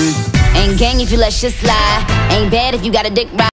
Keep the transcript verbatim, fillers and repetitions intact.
Ain't gang if you let shit slide. Ain't bad if you got a dick ride.